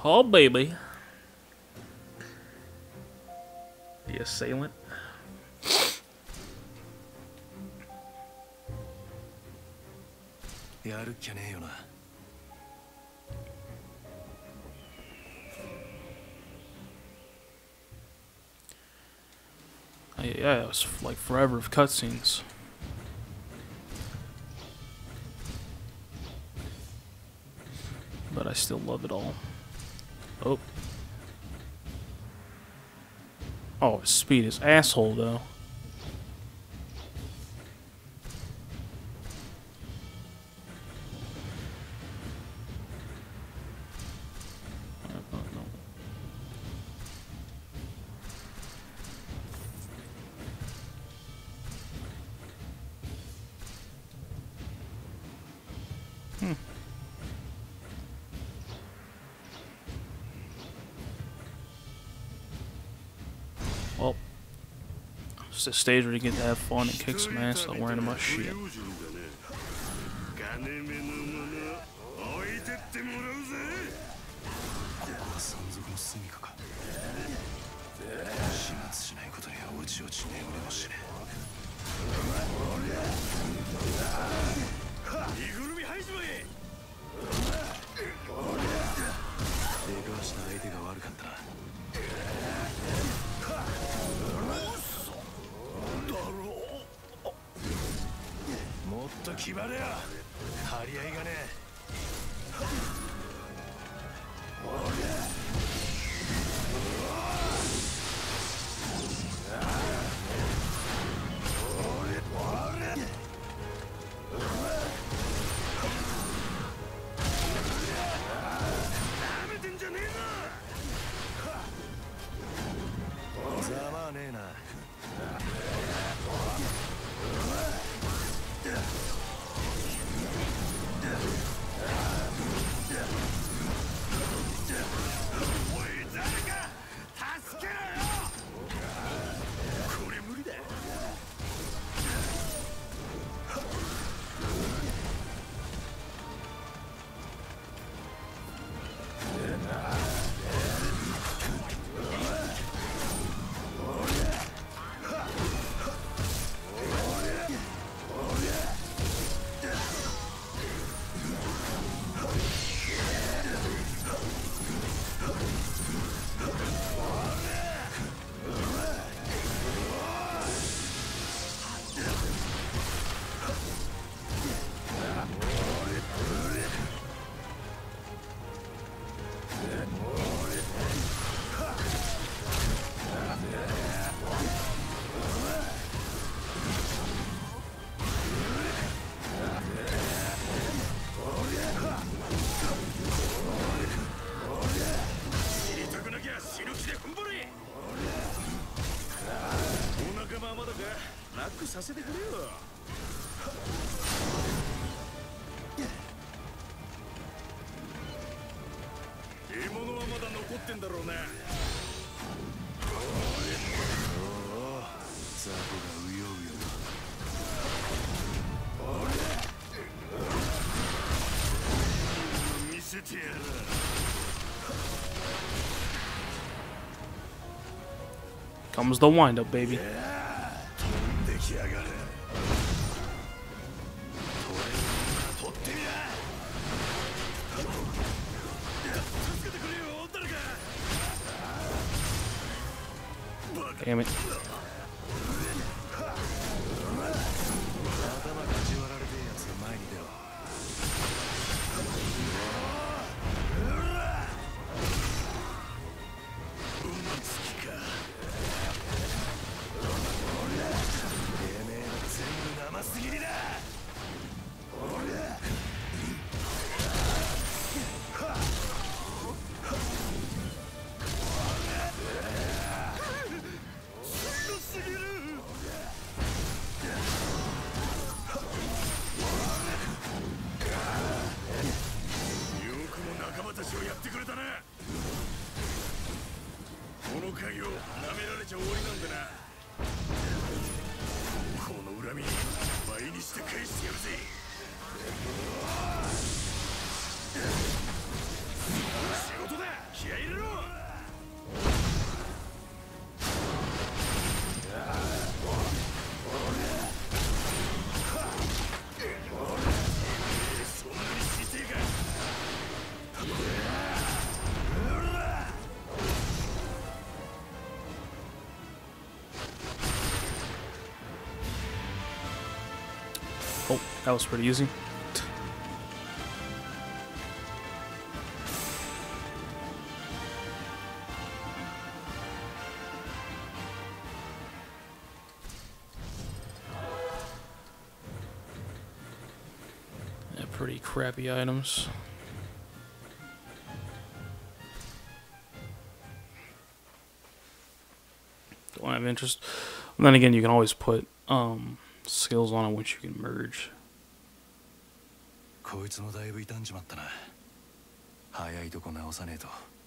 Oh, baby. The assailant. Yeah, it was like forever of cutscenes. But I still love it all. Oh. Oh, his speed is asshole though. Well, it's a stage where you get to have fun and kick some ass without worrying about shit. Comes the wind-up, baby. Damn it. That was pretty easy. Yeah, pretty crappy items. Don't have interest. And then again, you can always put skills on it once you can merge. こいつもだいぶ傷んじまったな。早いとこ直さねえと。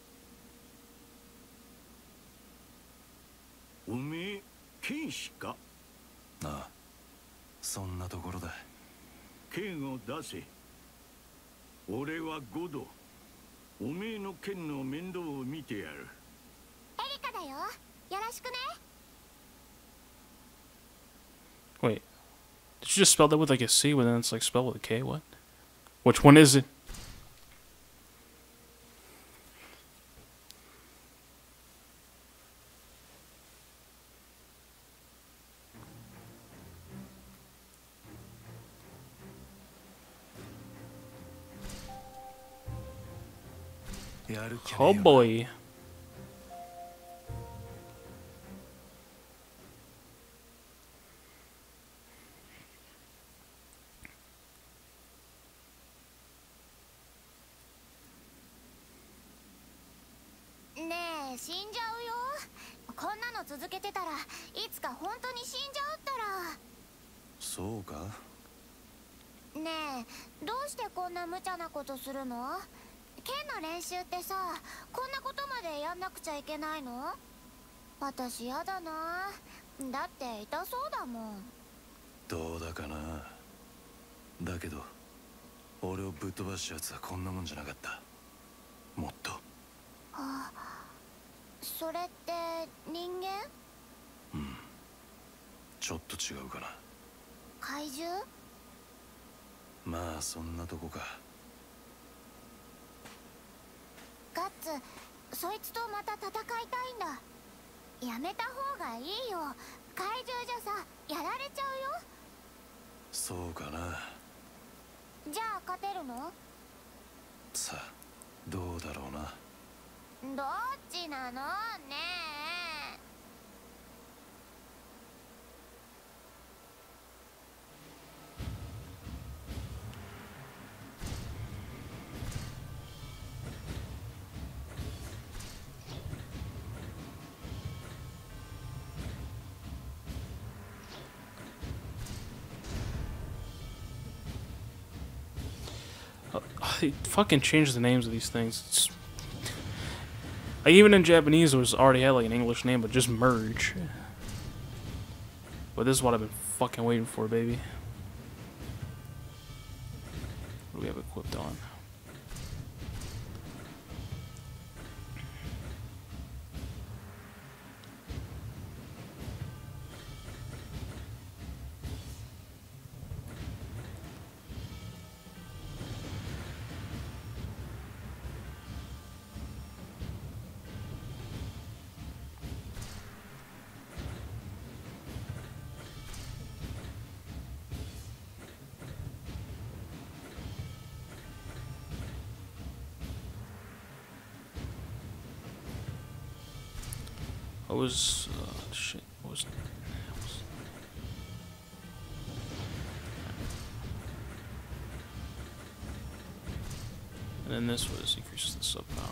おめえ剣士か？ なあ、そんなところだ。 剣を出せ。俺はゴド。おめえの剣の面倒を見てやる。 エリカだよ。よろしくね。 Wait, did you just spell that with like a C when then it's like spelled with a K? What? Which one is it? Oh boy. Ne, 死んじゃうよ。こんなの続けてたらいつか本当に死んじゃうったら。 そうか？ ねえ、どうしてこんな無茶なことするの？剣の練習ってさ、こんなことまでやんなくちゃいけないの？私やだな。だって痛そうだもん。 どうだかな。だけど俺をぶっ飛ばしたやつはこんなもんじゃなかった。もっと。 あ、それって人間？ うん、ちょっと違うかな。 怪獣？ まあそんなとこか。 ガッツ、そいつとまた戦いたいんだ。やめた方がいいよ。怪獣じゃさ、やられちゃうよ。 そうかな。 じゃあ勝てるの？ さあ、どうだろうな。 どっちなのねえ。 They fucking changed the names of these things. It's, like, even in Japanese, it was already had like an English name, but just merge. But this is what I've been fucking waiting for, baby. What do we have equipped on? What was shit? What was? And then this was increases the sub power.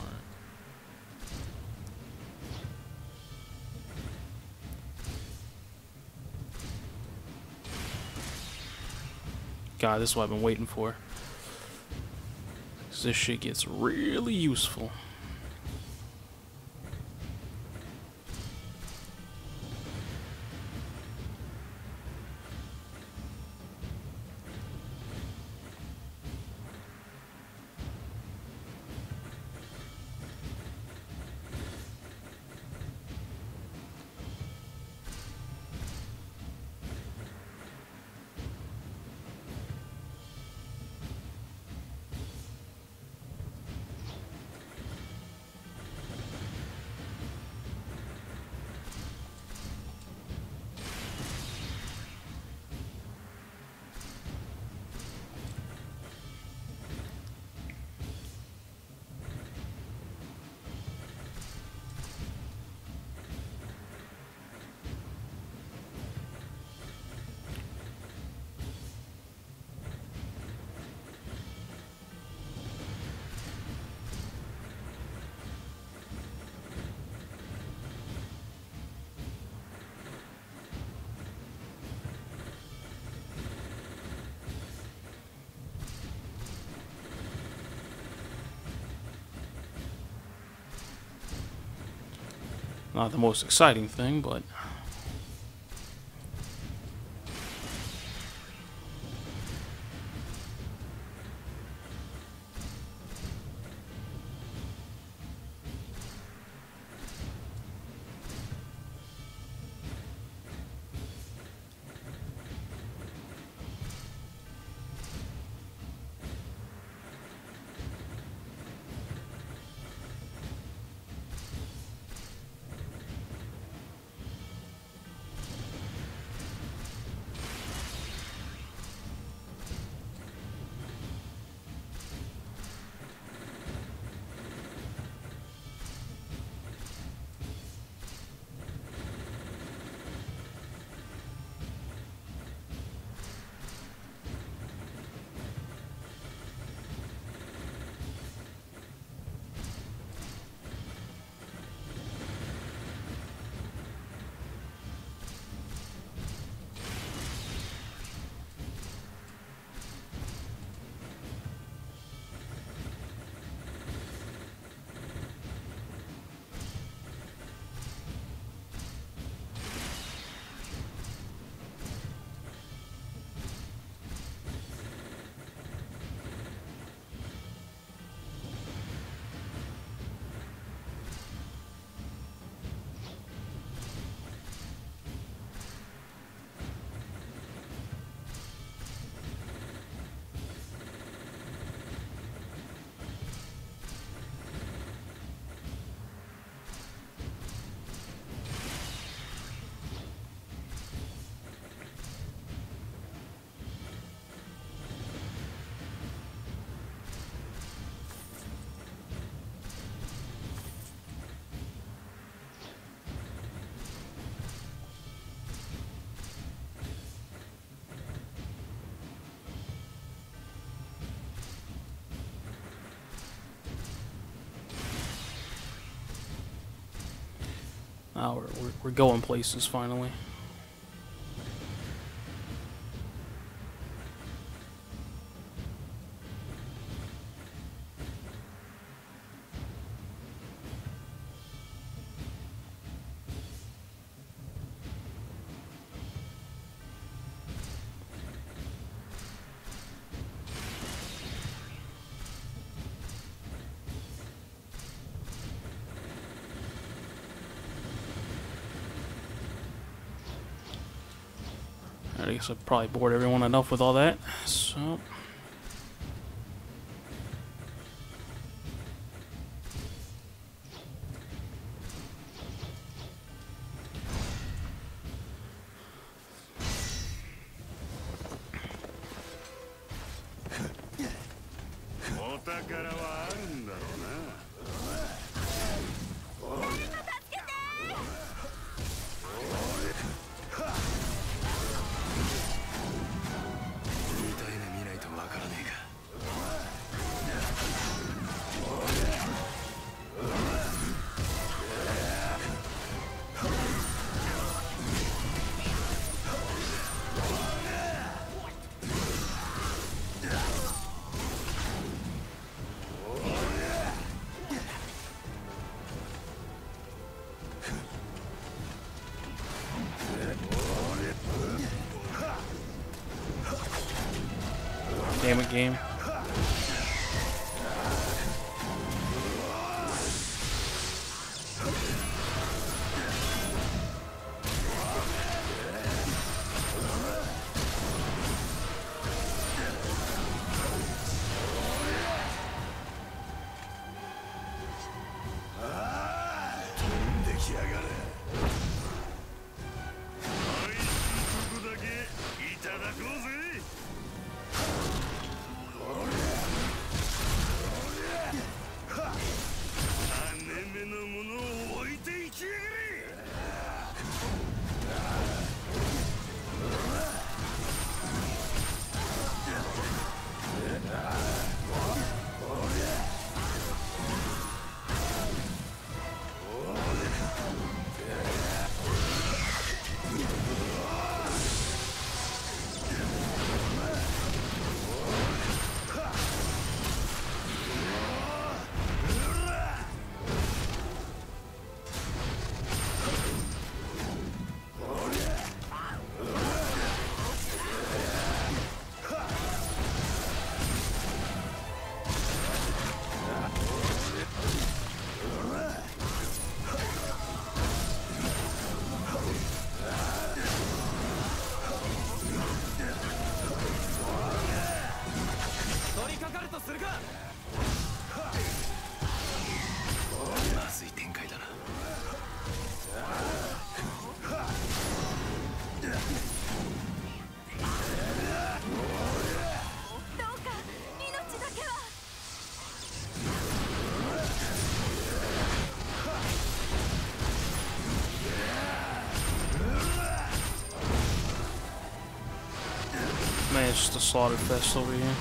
God, this is what I've been waiting for. 'Cause this shit gets really useful. Not the most exciting thing, but now we're going places finally. I guess I've probably bored everyone enough with all that, so... Damn it, game. it's just a slaughter fest over here.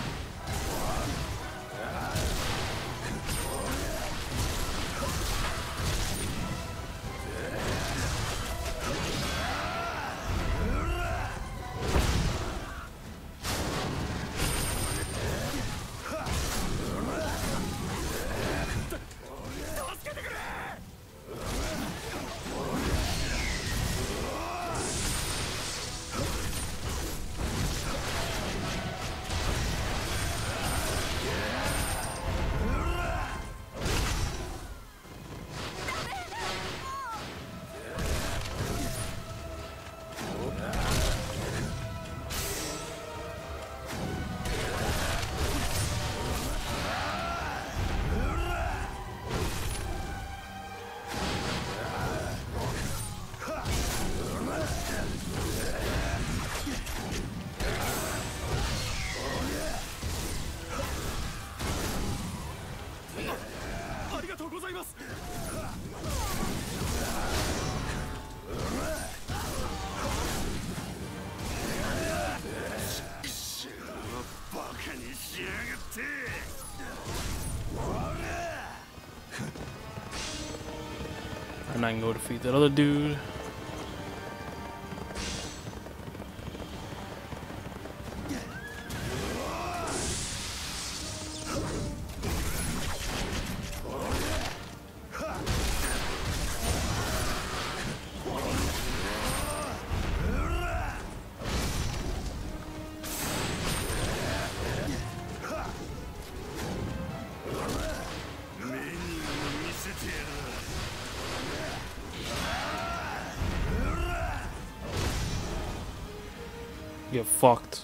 And I can go defeat that other dude. Get fucked.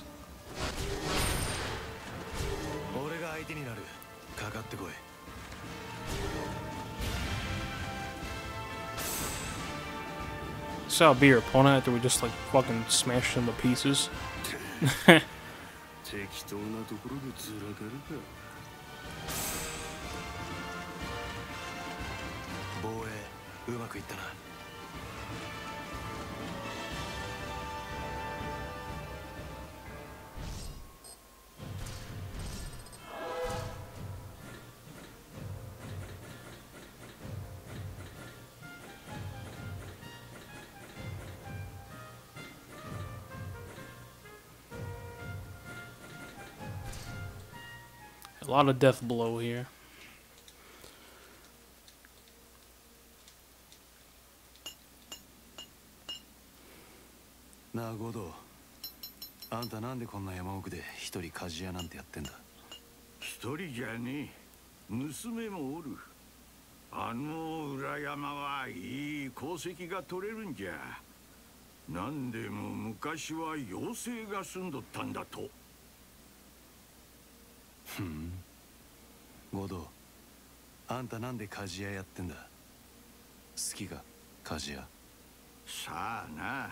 So I'll be your opponent after we just like fucking smashed him to pieces. 適当なところでずらかるか。 防衛うまくいったな。 A lot of death blow here. なあゴド、あんたなんでこんな山奥で一人鍛冶屋なんてやってんだ。 一人じゃねえ、娘もおる。あの裏山はいい鉱石が取れるんじゃ。なんでも昔は妖精が住んどったんだと。 ふん。ゴド、あんたなんで鍛冶屋やってんだ。好きか、鍛冶屋。 さあな。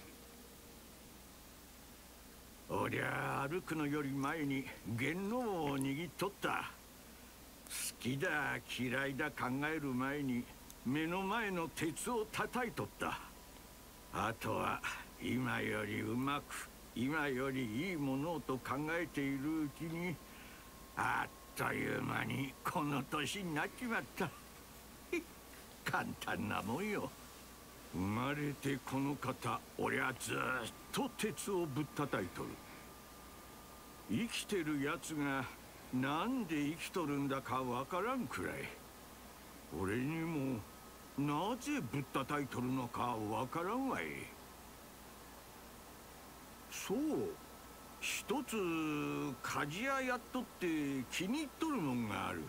おりゃ歩くのより前に元能を握っとった。好きだ嫌いだ考える前に目の前の鉄を叩いとった。あとは今よりうまく今よりいいものをと考えているうちにあっという間にこの年になっちまった。簡単なもんよ。生まれてこの方、俺はずっと鉄をぶったたいとる。生きてるやつがなんで生きとるんだかわからんくらい。俺にもなぜぶったたいとるのかわからんわい。そう、一つ鍛冶屋やっとって気に入っとるもんがある。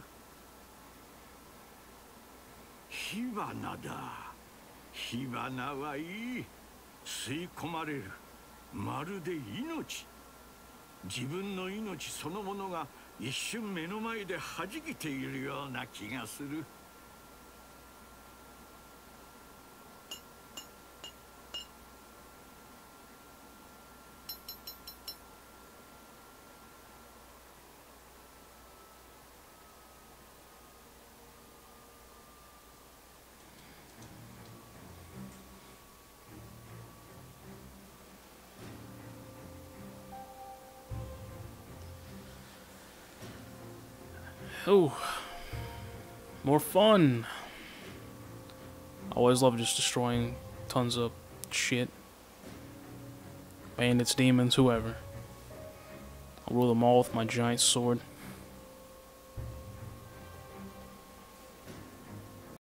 火花だ。火花はいい。吸い込まれる。まるで命。自分の命そのものが一瞬目の前で弾けているような気がする。 Oh, more fun. I always love just destroying tons of shit. Bandits, demons, whoever. I'll rule them all with my giant sword.